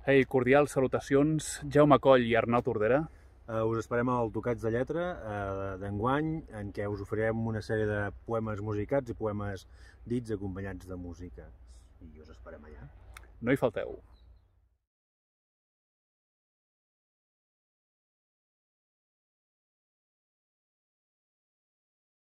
Ei, cordials salutacions, Jaume Coll i Arnau Tordera. Us esperem al Tocats de Lletra d'enguany, en què us oferirem una sèrie de poemes musicats i poemes dits acompanyats de música. I us esperem allà. No hi falteu.